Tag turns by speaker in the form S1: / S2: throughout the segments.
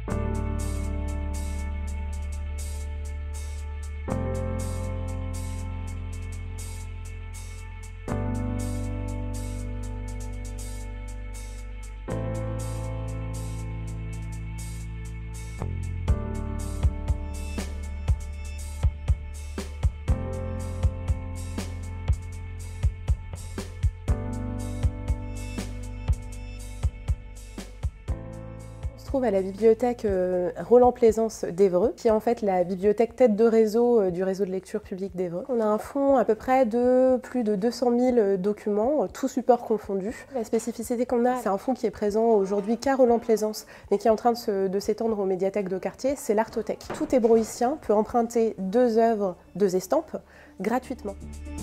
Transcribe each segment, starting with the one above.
S1: On se trouve à la bibliothèque Roland Plaisance d'Évreux, qui est en fait la bibliothèque tête de réseau du réseau de lecture publique d'Évreux. On a un fonds à peu près de plus de 200 000 documents, tous supports confondus. La spécificité qu'on a, c'est un fonds qui est présent aujourd'hui qu'à Roland Plaisance, mais qui est en train de s'étendre aux médiathèques de quartier, c'est l'Artothèque. Tout hébroïcien peut emprunter 2 œuvres, 2 estampes, gratuitement.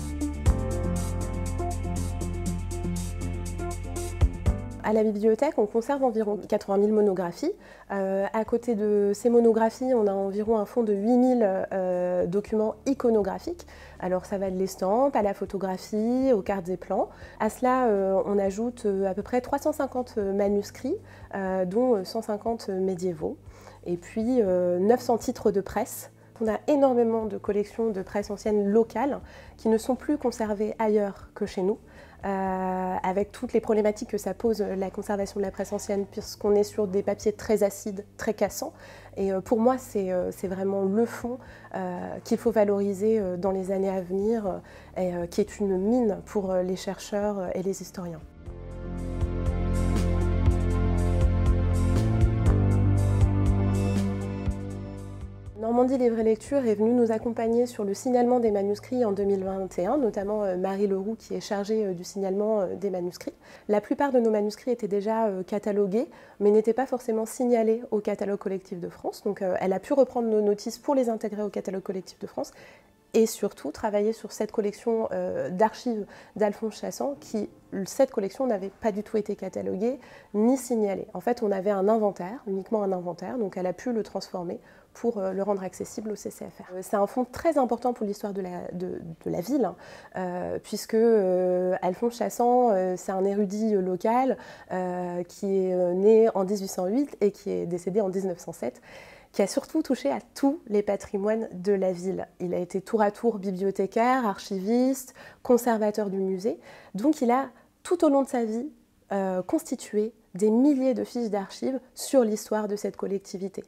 S1: À la bibliothèque, on conserve environ 80 000 monographies. À côté de ces monographies, on a environ un fonds de 8 000 documents iconographiques. Alors ça va de l'estampe à la photographie, aux cartes et plans. À cela, on ajoute à peu près 350 manuscrits, dont 150 médiévaux. Et puis 900 titres de presse. On a énormément de collections de presse ancienne locales qui ne sont plus conservées ailleurs que chez nous, avec toutes les problématiques que ça pose la conservation de la presse ancienne, puisqu'on est sur des papiers très acides, très cassants. Et pour moi, c'est vraiment le fond qu'il faut valoriser dans les années à venir, et qui est une mine pour les chercheurs et les historiens. Normandie Livre et Lecture est venue nous accompagner sur le signalement des manuscrits en 2021, notamment Marie Leroux qui est chargée du signalement des manuscrits. La plupart de nos manuscrits étaient déjà catalogués, mais n'étaient pas forcément signalés au catalogue collectif de France. Donc elle a pu reprendre nos notices pour les intégrer au catalogue collectif de France et surtout travailler sur cette collection d'archives d'Alphonse Chassan qui, cette collection n'avait pas du tout été cataloguée ni signalée. En fait, on avait un inventaire, uniquement un inventaire, donc elle a pu le transformer pour le rendre accessible au CCFR. C'est un fonds très important pour l'histoire de la ville, puisque Alphonse Chassan, c'est un érudit local qui est né en 1808 et qui est décédé en 1907, qui a surtout touché à tous les patrimoines de la ville. Il a été tour à tour bibliothécaire, archiviste, conservateur du musée. Donc il a, tout au long de sa vie, constitué des milliers de fiches d'archives sur l'histoire de cette collectivité.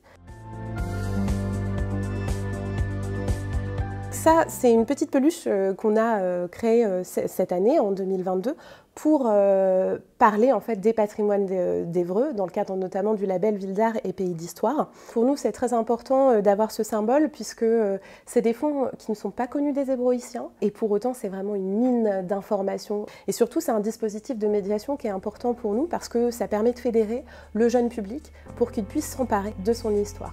S1: Ça, c'est une petite peluche qu'on a créée cette année, en 2022, pour parler en fait des patrimoines d'Évreux, dans le cadre notamment du label Ville d'Art et Pays d'Histoire. Pour nous, c'est très important d'avoir ce symbole, puisque c'est des fonds qui ne sont pas connus des hébroïciens, et pour autant, c'est vraiment une mine d'informations. Et surtout, c'est un dispositif de médiation qui est important pour nous, parce que ça permet de fédérer le jeune public pour qu'il puisse s'emparer de son histoire.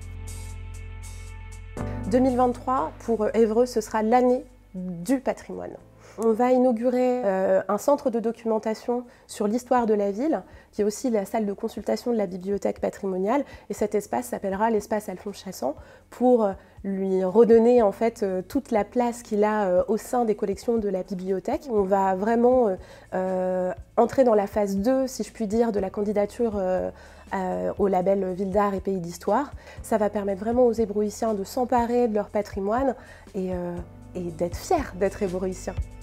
S1: 2023, pour Évreux, ce sera l'année du patrimoine. On va inaugurer un centre de documentation sur l'histoire de la ville, qui est aussi la salle de consultation de la bibliothèque patrimoniale. Et cet espace s'appellera l'espace Alphonse Chassan, pour lui redonner en fait toute la place qu'il a au sein des collections de la bibliothèque. On va vraiment entrer dans la phase 2, si je puis dire, de la candidature au label Ville d'Art et Pays d'Histoire. Ça va permettre vraiment aux hébroïciens de s'emparer de leur patrimoine et d'être fiers d'être hébroïciens.